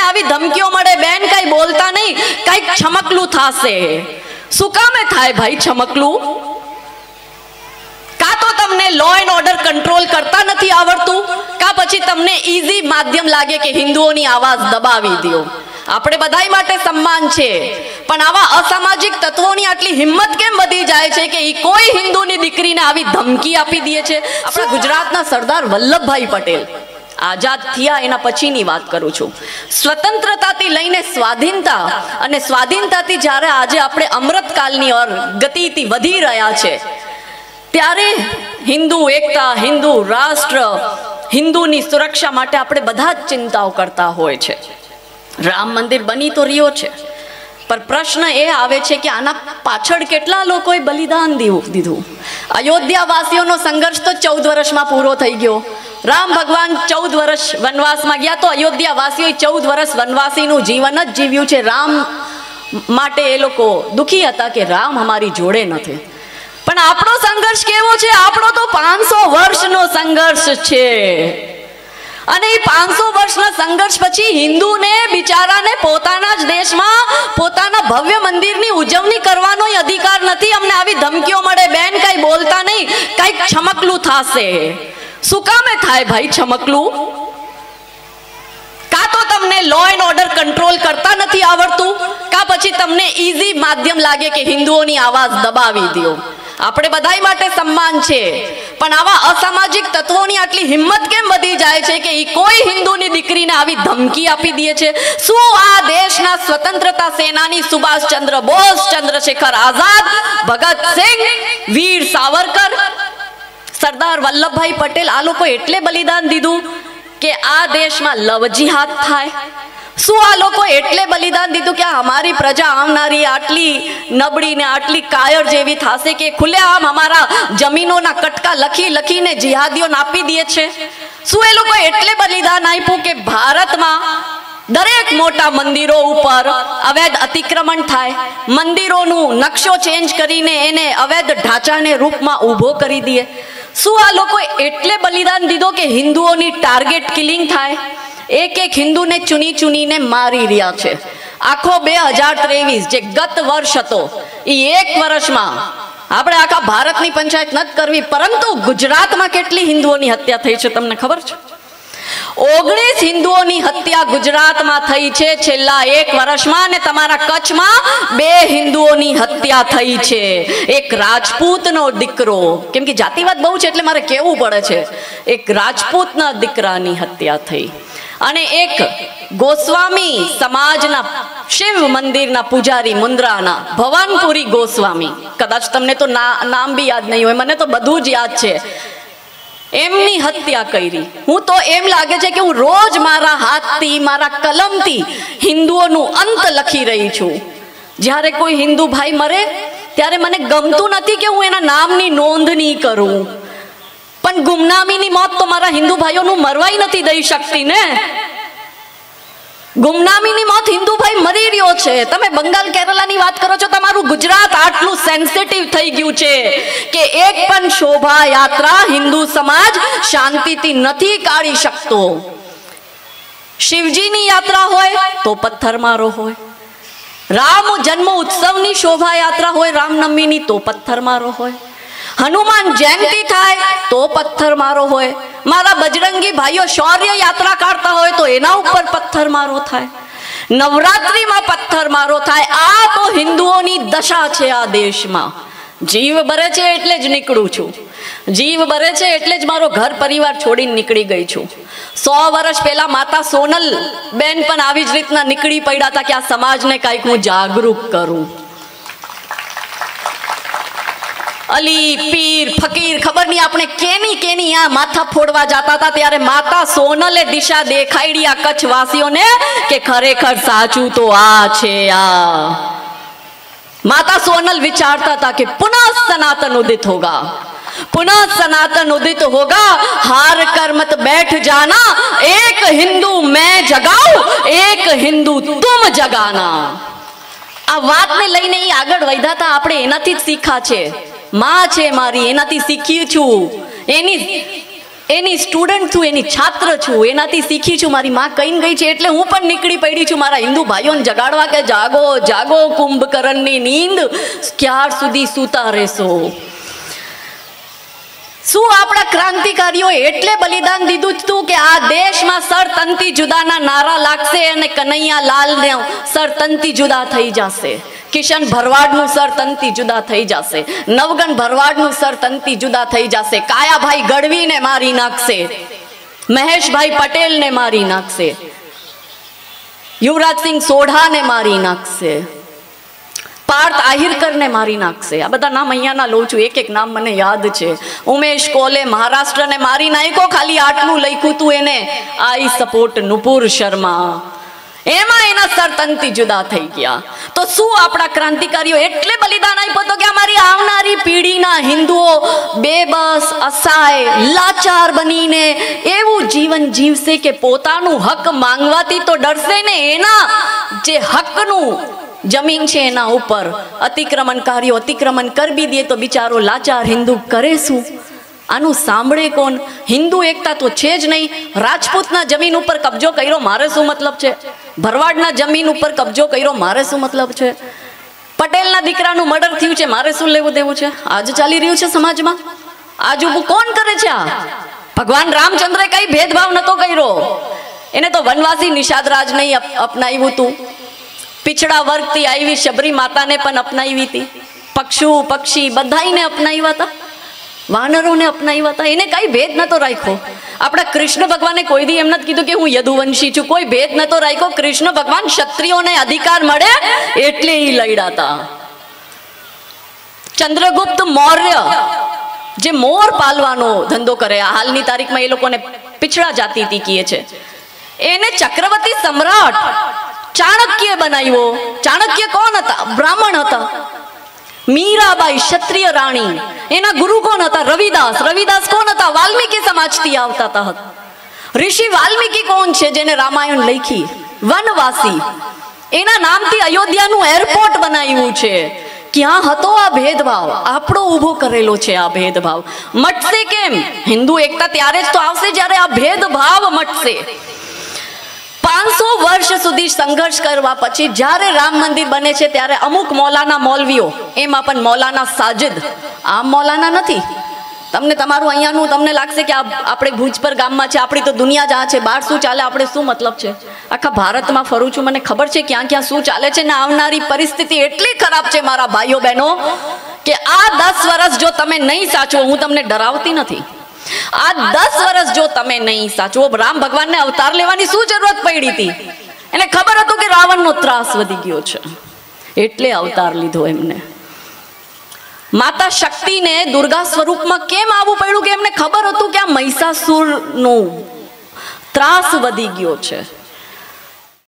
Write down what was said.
આવી ધમકીઓ મળે, બેન કઈ બોલતા નહીં, કઈક છમકલું થશે. શું કામે થાય ભાઈ છમકલું? કા તો તમને લો એન્ડ ઓર્ડર કંટ્રોલ કરતા નથી આવડતું, કા પછી તમને ઈઝી માધ્યમ લાગે કે હિન્દુઓની આવાજ દબાવી દો. આપણે બધાય માટે સન્માન છે, પણ આવા અસામાજિક તત્વોની આટલી હિંમત કેમ વધી જાય છે કે કોઈ હિન્દુની દીકરીને આવી ધમકી આપી દે છે? આપણા ગુજરાતના સરદાર વલ્લભભાઈ પટેલ આઝાદ થયા એના પછીની વાત કરું છું. સ્વતંત્રતાથી લઈને સ્વાધીનતા, અને સ્વાધીનતાથી જ્યારે આજે આપણે અમૃતકાલની ઓર ગતિથી વધી રહ્યા છે, ત્યારે હિન્દુ એકતા, હિન્દુ રાષ્ટ્ર, હિન્દુની સુરક્ષા માટે આપણે બધા જ ચિંતાઓ કરતા હોય છે. રામ મંદિર બની તો રહ્યો છે, પણ પ્રશ્ન એ આવે છે કે આના પાછળ કેટલા લોકોએ બલિદાન દીધું. અયોધ્યા વાસીઓનો સંઘર્ષ તો 14 વર્ષમાં પૂરો થઈ ગયો. રામ ભગવાન 14 વર્ષ વનવાસમાં ગયા તો અયોધ્યા વાસીઓએ 14 વર્ષ વનવાસીનું જીવન જ જીવ્યું છે. રામ માટે એ લોકો દુખી હતા કે રામ અમારી જોડે નથી. પણ આપણો સંઘર્ષ કેવો છે? આપણો તો 500 વર્ષનો સંઘર્ષ છે. અને એ 500 વર્ષના સંઘર્ષ પછી હિન્દુને બિચારાને પોતાના જ દેશમાં પોતાના ભવ્ય મંદિરની ઉજવણી કરવાનો અધિકાર નથી. અમને આવી ધમકીઓ મળે, બેન કઈ બોલતા નહીં, કઈક છમકલું થશે. શું કામે થાય ભાઈ છમકલું? કા તો તમને લો એન્ડ ઓર્ડર કંટ્રોલ કરતા નથી આવડતું, કા પછી તમને ઈઝી માધ્યમ લાગે કે હિન્દુઓની આવાજ દબાવી દો. આપણે બધાય માટે સન્માન છે, પણ આવા અસામાજિક તત્વોની આટલી હિંમત કેમ વધી જાય છે કે કોઈ હિન્દુની દીકરીને આવી ધમકી આપી દે છે? શું આ દેશના સ્વતંત્રતા સેનાની સુભાષચંદ્ર બોઝ, ચંદ્રશેખર આઝાદ, ભગતસિંહ, વીર સાવરકર, સરદાર વલ્લભભાઈ પટેલ, આ લોકો એટલે બલિદાન દીધું કે આ દેશમાં લવ જિહાદ થાય? શું આ લોકો એટલે બલિદાન દીધું કે અમારી પ્રજા આવનારી આટલી નબળી ને આટલી કાયર જેવી થશે કે ખુલ્લેઆમ અમારા જમીનોના કટકા લખીને જિહાદીઓને આપી દે છે? શું એ લોકો એટલે બલિદાન આપ્યું કે ભારતમાં દરેક મોટા મંદિરો ઉપર અવૈધ અતિક્રમણ થાય, મંદિરોનું નકશો ચેન્જ કરીને એને અવૈધ ઢાંચાને રૂપમાં ઊભો કરી દે? શું આ લોકો એટલે બલિદાન દીધો કે હિન્દુઓની ટાર્ગેટ કિલિંગ થાય? એક હિન્દુને ચૂનીને મારી રહ્યા છે. આખો 2023 જે ગત વર્ષ હતો, એ એક વર્ષમાં આપણે આખા ભારતની પંચાયત નથી કરવી, પરંતુ ગુજરાતમાં કેટલી હિન્દુઓની હત્યા થઈ છે તમને ખબર છે? 19 હિન્દુઓની હત્યા ગુજરાતમાં થઈ છે છેલ્લા એક વર્ષમાં, અને તમારા કચ્છમાં 2 હિન્દુઓની હત્યા થઈ છે. એક રાજપૂતનો દીકરો, કેમ કે જાતિવાદ બહુ છે એટલે મારે કહેવું પડે છે, એક રાજપૂતના દીકરાની હત્યા થઈ, અને એક ગોસ્વામી સમાજના શિવ મંદિરના પૂજારી મુન્દ્રાના ભવનપુરી ગોસ્વામી, કદાચ તમને તો નામ બી યાદ નહીં હોય, મને તો બધું જ યાદ છે, એમની હત્યા કરી. હું તો એમ લાગે છે કે હું રોજ મારા હાથથી, મારા કલમથી હિન્દુઓનું અંત લખી રહી છું. જ્યારે કોઈ હિન્દુ ભાઈ મરે ત્યારે મને ગમતું નથી કે હું એના નામની નોંધ નહીં કરું, પણ ગુમનામીની મોત તો મારા હિન્દુ ભાઈઓનું મરવાય નથી દઈ શકતી ને. ગુમનામીની મોત હિન્દુ ભાઈ મરી રહ્યો છે. તમે બંગાળ કેરલાની વાત કરો છો, તમારું ગુજરાત આટલું સેન્સિટિવ થઈ ગયું છે કે એક પણ શોભાયાત્રા હિન્દુ સમાજ શાંતિથી નથી કાઢી શકતો. શિવજીની યાત્રા હોય તો પથ્થરમારો હોય, રામ જન્મ ઉત્સવની શોભાયાત્રા હોય રામનવમીની તો પથ્થરમારો હોય, હનુમાન જયંતિ થાય તો પથ્થરમારો હોય, મારા બજરંગી ભાઈઓ શૌર્ય યાત્રા કાઢતા હોય તો એના ઉપર પથ્થરમારો થાય, નવરાત્રિમાં પથ્થરમારો થાય. આ તો હિન્દુઓની દશા છે આ દેશમાં. જીવ બરે છે એટલે જ નીકળું છું, જીવ બરે છે એટલે જ મારો ઘર પરિવાર છોડીને નીકળી ગઈ છું. 100 વર્ષ પહેલા માતા સોનલ બેન પણ આવી જ રીતના નીકળી પડ્યા હતા કે આ સમાજને કંઈક હું જાગૃત કરું. અલી પીર ફકીર ખબર નહીં આપણે કેની આ માથા ફોડવા જતા હતા, ત્યારે માતા સોનલે દિશા દેખાડી આ કચ્છવાસીઓને કે ખરેખર સાચું તો આ છે. આ માતા સોનલ વિચારતા હતા કે પુનઃ સનાતન ઉદિત હોગા, पुनः सनातन उदित होगा, हार कर मत बैठ जाना, एक हिंदू मैं जगाऊं, एक हिंदू तुम जगाना. આ વાતને લઈને આગળ વધ્યા હતા આપણે, એનાથી જ શીખા છે. માં છે મારી, એનાથી શીખ્યું છું. એની એની સ્ટુડન્ટ છું, એની છાત્ર છું, એનાથી શીખી છું. મારી માં કહીને ગઈ છે એટલે હું પણ નીકળી પડી છું મારા હિન્દુ ભાઈઓને જગાડવા કે જાગો જાગો, કુંભકર્ણની નીંદ ક્યાર સુધી સૂતા રહેશો. શું આપણા ક્રાંતિકારીઓ એટલે બલિદાન દીધું હતું કે આ દેશમાં સરતંતી જુદાના નારા લાગશે અને કનૈયા લાલને સરતંતી જુદા થઈ જશે, કિશન ભરવાડનું સરતંતી જુદા થઈ જશે, નવગણ ભરવાડનું સરતંતી જુદા થઈ જશે, કાયાભાઈ ગઢવીને મારી નાખશે, મહેશભાઈ પટેલને મારી નાખશે, યુવરાજસિંહ સોઢાને મારી નાખશે, પાર્થ આહિરકરને મારી નાખશે. આ બધા નામ અહીંયાના લઉં છું, એક એક નામ મને યાદ છે. ઉમેશ કોલે મહારાષ્ટ્રને મારી નાખ્યો, ખાલી આટલું લખ્યું તું એને, આઈ સપોર્ટ નુપુર શર્મા, એમાં એના સરતંતી જુદા થઈ ગયા. તો શું આપણા ક્રાંતિકારીઓ એટલે બલિદાન આપ્યું તો કે અમારી આવનારી પેઢીના હિન્દુઓ બેબસ, અસહાય, લાચાર બનીને એવું જીવન જીવશે કે પોતાનું હક માંગવાથી તો ડરશે ને, એના જે હકનું જમીન છે એના ઉપર અતિક્રમણકારીઓ અતિક્રમણ કરી દે તો બિચારો લાચાર હિન્દુ કરે શું? આનું સાંભળે કોણ? હિન્દુ એકતા તો છે જ નહીં. રાજપૂતના જમીન ઉપર કબજો કર્યો, મારે શું મતલબ છે? ભરવાડના જમીન ઉપર કબજો કર્યો, મારે શું મતલબ છે? પટેલના દીકરાનું મર્ડર થયું છે, મારે શું લેવું દેવું છે? આજ ચાલી રહ્યું છે સમાજમાં, આજ ઊભું કોણ કરે છે આ? ભગવાન રામચંદ્રે કઈ ભેદભાવ નતો કર્યો, એને તો વનવાસી નિષાદ રાજ નહીં અપનાવ્યું હતું, पिछड़ा वर्ग थी आई शबरी माता ने पण अपनावी थी, पक्षु पक्षी बधाईने अपनाव्या था, वानरों ने अपनाव्या था, एने कई भेद नतो राख्यो. अपना कृष्ण भगवाने कोई दी एम नथी कीधुं के हूँ यदुवंशी छुं, कोई भेद नतो राख्यो. कृष्ण भगवान क्षत्रियोने अधिकार मळे एटले ई लड्या था. चंद्रगुप्त मौर्य जे मोर पालवानो धंधो करे, हालनी तारीख में ए लोकोने पिछड़ा जाति थी कहे छे, एने चक्रवर्ती सम्राट चाणक्य बनाव्यो. चाणक्य कोण हता? ब्राह्मण हता. मीराबाई क्षत्रिय राणी, एना गुरु कोण हता? रविदास. रविदास कोण हता? वाल्मीकि समाजथी आवता हता. ऋषि वाल्मीकि कोण छे जेने रामायण लखी? वनवासी. एना नामथी अयोध्यानुं एरपोर्ट बनाव्युं छे. क्यां हतो आ भेदभाव? आपणो ऊभो करेलो छे आ भेदभाव. मटशे केम? हिंदू एकता त्यारे ज तो आवशे ज्यारे आ भेदभाव मटशे. 500 वर्ष सुधी संघर्ष करवा पछी ज्यारे राम मंदिर बने छे त्यारे अमुक मौलाना मौलवीओ, एमां पण मौलाना साजिद, आम मौलाना नथी. तमने तमारुं अहींयानुं तमने लागशे के आपणे भुजपर गाममां छे, आपणी तो दुनिया ज आ छे, बार शुं चाले आपणे शुं मतलब छे? आखा भारतमां फरूं छुं, मने खबर छे क्यां क्यां शुं चाले छे ने आवनारी परिस्थिति एटली खराब छे मारा भाईओ बहनों के आ 10 वर्ष जो तमे नहीं साचवो, हूँ तमने डरावती नहीं, आ 10 वर्ष जो तमे नहीं साचवो, राम भगवान ने अवतार लेवानी शू जरूरत पड़ी थी? एने खबर हतुं के रावण नो त्रास वधी गयो छे एटले अवतार लीधो एमने. माता शक्ति ने दुर्गा स्वरूप में केम आववुं पड्युं? के एमने खबर हतुं के आ महिषासुर नो त्रास वधी गयो छे.